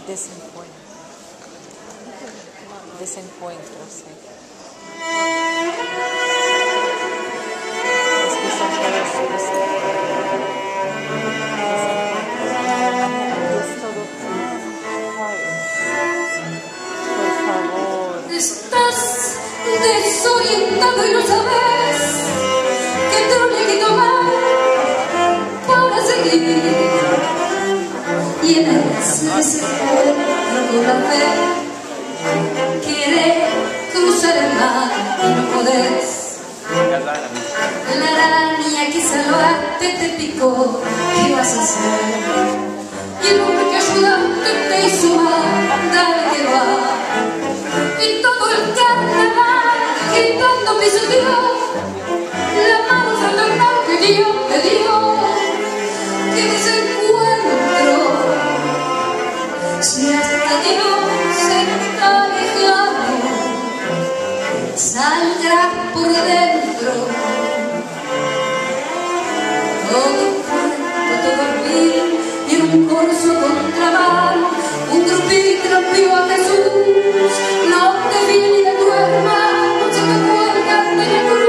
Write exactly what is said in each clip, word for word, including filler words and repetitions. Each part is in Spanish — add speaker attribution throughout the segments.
Speaker 1: Desencuentro. Desencuentro, sí. Es que son todos desencuentros. Es todo por favor.
Speaker 2: Estás desorientado y no sabes qué trono hay que tomar para seguir. Y en ese desencuentro con la fe quiere cruzar el mar y no podés. La araña que salvaste te picó, ¿qué vas a hacer? Y el hombre que ayudaste te hizo mal, dale que va. Y todo el carnaval gritando pisoteó la mano fraternal que Dios te dio. Que desencuentro, si hasta Dios está lejano, saldrás por dentro. Todo un cuento, todo vil y en un corso contramano, un grupito rompió a Jesús. No te viene de tu hermano, se te cuelgan de la cruz.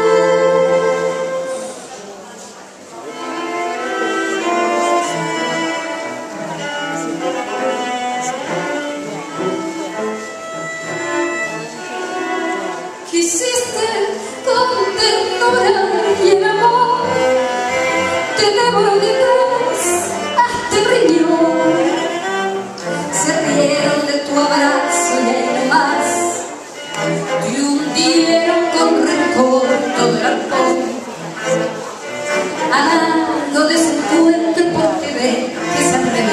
Speaker 2: Quisiste con ternura y el amor te devoró detrás hasta el riñón. Se rieron de tu abrazo y ahí nomás te hundieron con rencor todo el arpón. Hablando de desencuentro porque ve que se arrebata.